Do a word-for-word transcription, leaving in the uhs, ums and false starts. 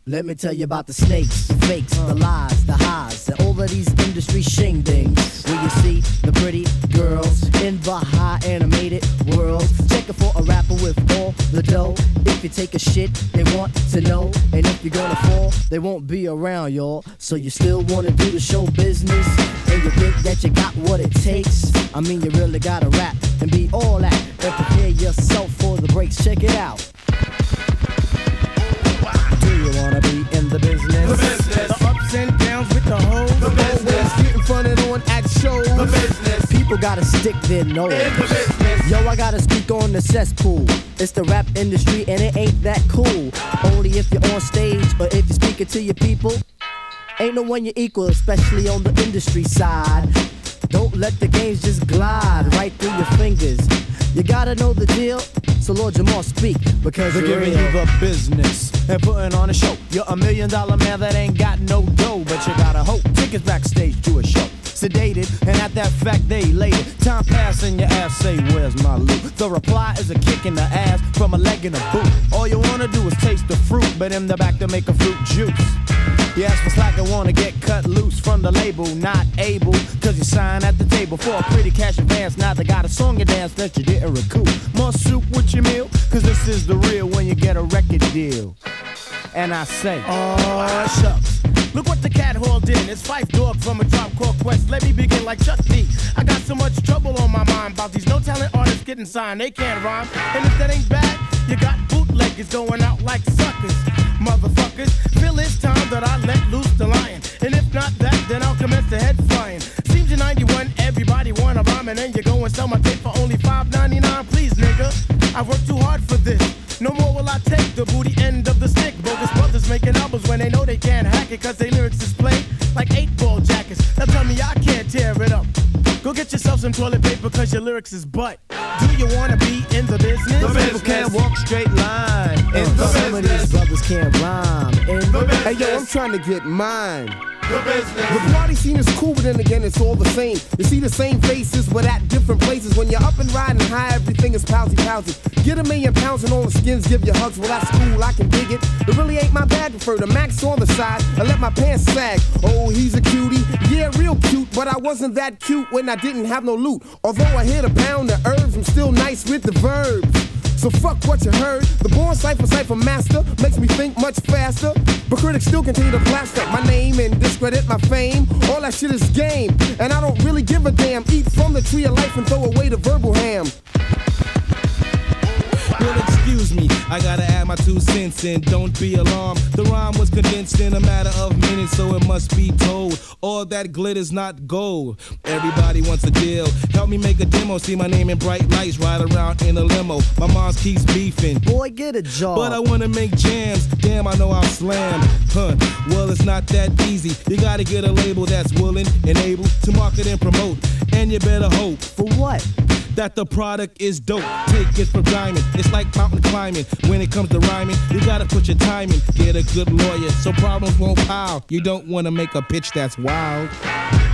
Let me tell you about the snakes, the fakes, the lies, the highs, and all of these industry shingdings. Where you see the pretty girls in the high animated world, checking for a rapper with all the dough. If you take a shit, they want to know. And if you're gonna fall, they won't be around, y'all. So you still wanna do the show business, and you think that you got what it takes. I mean, you really gotta rap and be all that, and prepare yourself for the breaks. Check it out. Do you wanna be in the business? The business. The ups and downs with the hoes. The business. Getting fronted on at shows. The business. People gotta stick their nose. In the business. Yo, I gotta speak on the cesspool. It's the rap industry and it ain't that cool. Only if you're on stage or if you're speaking to your people. Ain't no one you equal, especially on the industry side. Don't let the games just glide right through your fingers. You gotta know the deal, so Lord Jamar speak, because They're you're giving real. you the business and putting on a show. You're a million dollar man that ain't got no dough, but you gotta hope. Tickets backstage to a show. Sedated, and at that fact they elated. Time passing, your ass say, where's my loot? The reply is a kick in the ass from a leg in a boot. All you wanna do is taste the fruit, but in the back to make a fruit juice. You ask for slack and wanna get cut loose from the label, not able, cause you sign at the table for a pretty cash advance. Now they got a song you dance that you didn't recoup. More soup with your meal, cause this is the real when you get a record deal. And I say, oh shucks, look what the cat hauled in. It's Phife Dawg from a Tribe Called Quest. Let me begin like Chuck D. I got so much trouble on my mind about these no talent artists getting signed. They can't rhyme, and if that ain't bad, you got bootleggers going out like suckers. Motherfuckers, feel it's time that I let loose the lion. And if not that, then I'll commence the head flying. Seems you're ninety-one, everybody wanna rhyme, and then you go and sell my tape for only five ninety-nine. Please, nigga, I worked too hard for this. No more will I take the booty end of the stick. Bogus brothers making albums when they know they can't hack it, cause they lyrics is played like eight ball jackets. Now tell me I can't tear it up. Go get yourself some toilet paper, cause your lyrics is butt. Do you wanna be in the business? The people can't walk straight line. Uh, In the some of these brothers can't rhyme. In The business. Hey yo, I'm trying to get mine. The business. The party scene is cool, but then again, it's all the same. You see the same faces, but at different places. When you're up and riding high, everything is pousy pousy. Get a million pounds and all the skins give you hugs. Well, that's cool, I can dig it. It really ain't my bag. Prefer the max on the side. I let my pants sag. Oh, he's a cutie. Yeah, real cute, but I wasn't that cute when I didn't have no loot. Although I hit a pound of herbs, I'm still nice with the verbs. So fuck what you heard. The born cipher cipher master makes me think much faster. But critics still continue to plaster my name and discredit my fame. All that shit is game, and I don't really give a damn. Eat from the tree of life and throw away the verbal ham. Well, excuse me, I gotta add my two cents in. Don't be alarmed. The rhyme was condensed in a matter of minutes, so it must be told. All that glitter's not gold. Everybody wants a deal. Help me make a demo. See my name in bright lights. Ride around in a limo. My mom keeps beefing. Boy, get a job. But I wanna make jams. Damn, I know I'll slam. Huh? Well, it's not that easy. You gotta get a label that's willing and able to market and promote. And you better hope For what? that the product is dope. Take it from diamond. It's like mountain climbing. When it comes to rhyming, you gotta put your time in. Get a good lawyer so problems won't pile. You don't wanna make a pitch that's wild.